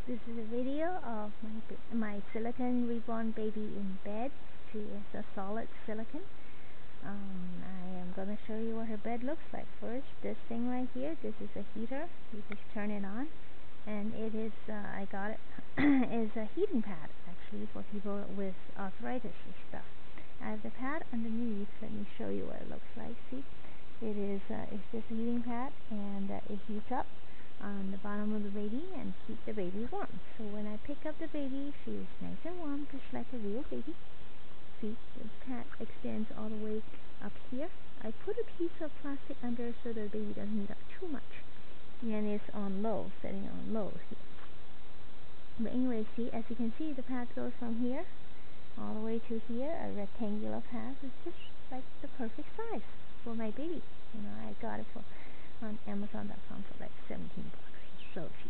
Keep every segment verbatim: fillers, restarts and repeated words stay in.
This is a video of my my silicone reborn baby in bed. She is a solid silicone. Um, I am going to show you what her bed looks like. First, this thing right here, this is a heater. You just turn it on, and it is, uh, I got it, is a heating pad, actually, for people with arthritis and stuff. I have the pad underneath. Let me show you what it looks like. See, it is, uh, it's just a heating pad, and uh, it heats up on the bottom of the baby and keep the baby warm. So when I pick up the baby, she is nice and warm, just like a real baby. See, the pad extends all the way up here. I put a piece of plastic under so the baby doesn't heat up too much, and it's on low, setting on low here. But anyway, see, as you can see, the pad goes from here all the way to here. A rectangular pad is just like the perfect size for my baby. You know, I got it for on Amazon dot com for like seventeen bucks. It's so cheap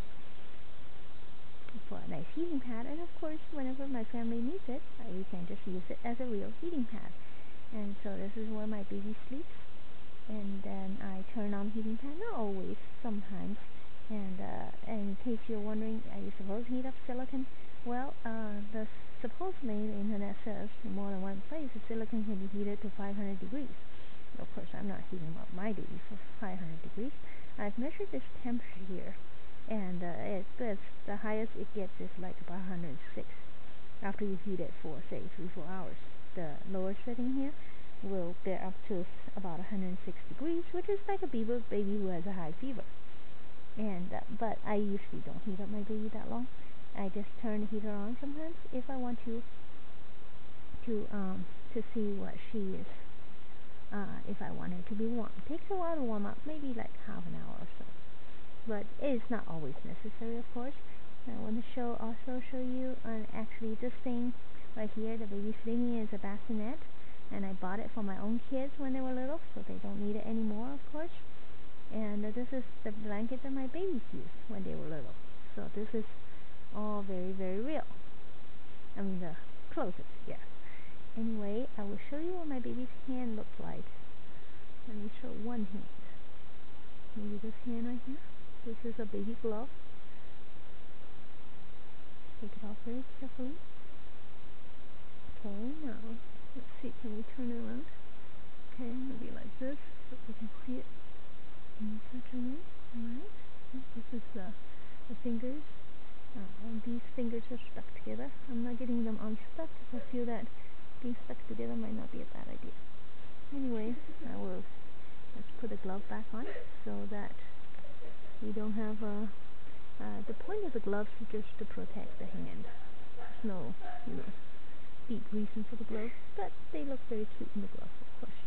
for a nice heating pad. And of course, whenever my family needs it, we can just use it as a real heating pad. And so this is where my baby sleeps. And then I turn on the heating pad, not always, sometimes. And uh, in case you're wondering, are you supposed to heat up silicone? Well, uh, the supposedly the internet says in more than one place the silicone can be heated to five hundred degrees. Of course, I'm not heating up my baby for five hundred degrees. I've measured this temperature here, and uh, it gets, the highest it gets is like about one hundred six after you heat it for, say, three four hours. The lower setting here will get up to about one hundred six degrees, which is like a baby baby who has a high fever. And uh, but I usually don't heat up my baby that long. I just turn the heater on sometimes if I want to to um to see what she is, uh, if I want her to be warm. It takes a while to warm up, maybe like half an hour or so, but it is not always necessary, of course. I want to show also show you on uh, actually this thing right here. The baby sleeping is a bassinet, and I bought it for my own kids when they were little, so they don't need it anymore, of course. And uh, this is the blanket that my babies used when they were little. So this is all very, very real. I mean, the closest, yes. Anyway, I will show you what my baby's hand looks like. Let me show one hand. Maybe this hand right here. This is a baby glove. Take it off very carefully. Okay, now let's see, can we turn it around? Okay, maybe like this so we can see it in such a way. Alright, this is the, the fingers. Uh, these fingers are stuck together. I'm not getting them unstuck because I feel that being stuck together might not be a bad idea. Anyway, I will let's put the glove back on so that we don't have a. Uh, the point of the gloves is just to protect the hand. There's no, you know, deep reason for the gloves, but they look very cute in the glove, of course.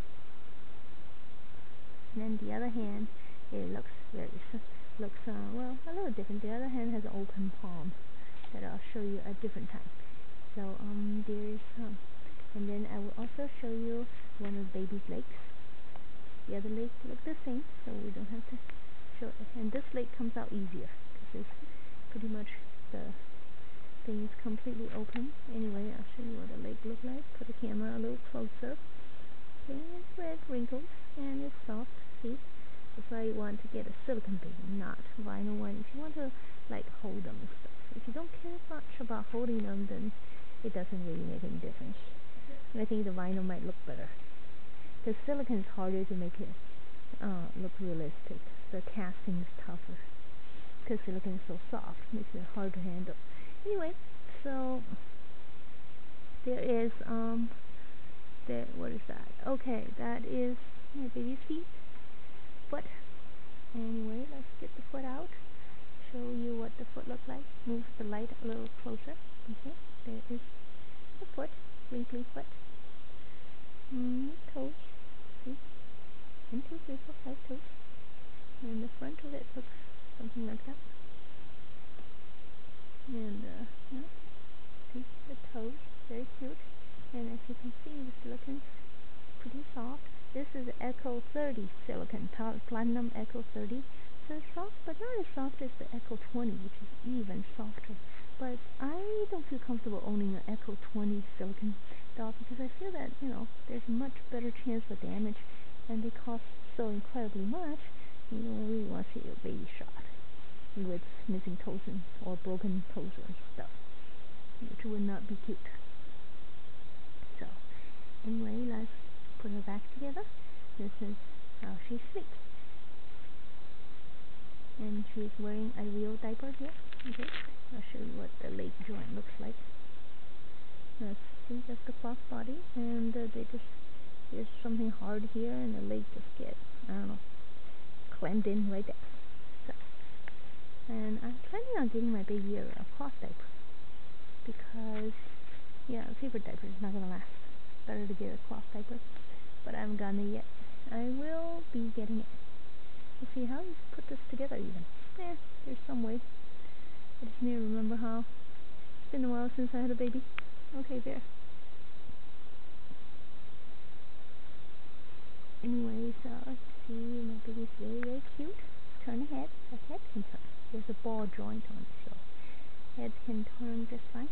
And then the other hand, it looks very looks uh, well a little different. The other hand has an open palm that I'll show you at a different time. So um, there's um, and then I will also show you one of the baby's legs. The other leg look the same, so we don't have to show it. And this leg comes out easier because it's pretty much the thing is completely open. Anyway, I'll show you what the leg look like. Put the camera a little closer. Okay, it's red wrinkles and it's soft. See, that's why you want to get a silicone baby, not vinyl one. If you want to like hold them and stuff. If you don't care much about holding them, then it doesn't really make any difference. And I think the vinyl might look better because silicone is harder to make it uh, look realistic. The casting is tougher because silicone is so soft, makes it hard to handle. Anyway, so there is um there what is that? Okay, that is my baby's feet, foot. Anyway, let's get the foot out. Show you what the foot looks like. Move the light a little closer. Okay, there is the foot, wrinkly foot. Mm, toes. See, one, two, three, four, five toes. And the front of it looks something like that. And uh, yeah, see the toes, very cute. And as you can see, the silicone's pretty soft. This is Echo thirty silicone, Platinum Echo thirty. So it's soft, but not as soft as the Echo twenty, which is even softer. But I don't feel comfortable owning an Echo twenty silicone doll because I feel that, you know, there's a much better chance for damage, and they cost so incredibly much. You don't really want to see your baby shot. with missing toes and, or broken toes or stuff, which would not be cute. So anyway, let's put her back together. This is how she sleeps. And she's wearing a real diaper here. Okay, I'll show you what the leg joint looks like. Let's see, that's the cloth body, and uh, they just there's something hard here, and the leg just get I don't know clammed in right there. So, and I'm planning on getting my baby a, a cloth diaper because yeah, a paper diaper is not gonna last. Better to get a cloth diaper, but I haven't gotten it yet. I will be getting it. Let's see how you put this together even. Eh, there's some way. I just need to remember how. It's been a while since I had a baby. Okay, there. Anyways, uh, let's see, my baby's very, very cute. Turn the head. The head can turn. There's a ball joint on it, so head can turn just fine.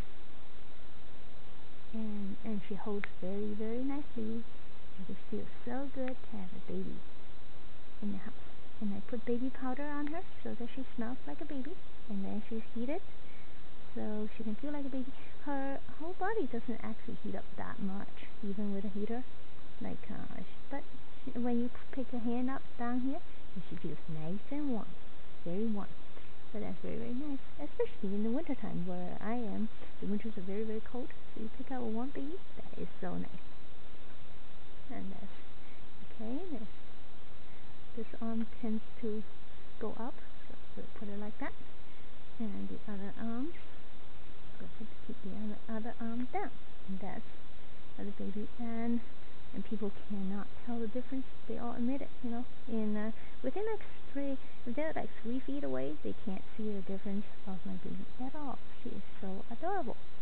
And and she holds very, very nicely. It just feels so good to have a baby in the house. And I put baby powder on her so that she smells like a baby. And then she's heated, so she can feel like a baby. Her whole body doesn't actually heat up that much, even with a heater. Like, uh, but she, when you pick her hand up down here, she feels nice and warm, very warm. So that's very, very nice, especially in the wintertime where I am. The winters are very, very cold, so you pick out a warm baby. That is so nice. And that's okay. This this arm tends to go up, so we'll put it like that. And the other arms, go ahead to keep the other other arm down. And that's other baby. And and people cannot tell the difference. They all admit it, you know. In uh, within like three, if they're like three feet away, they can't see the difference of my baby at all. She is so adorable.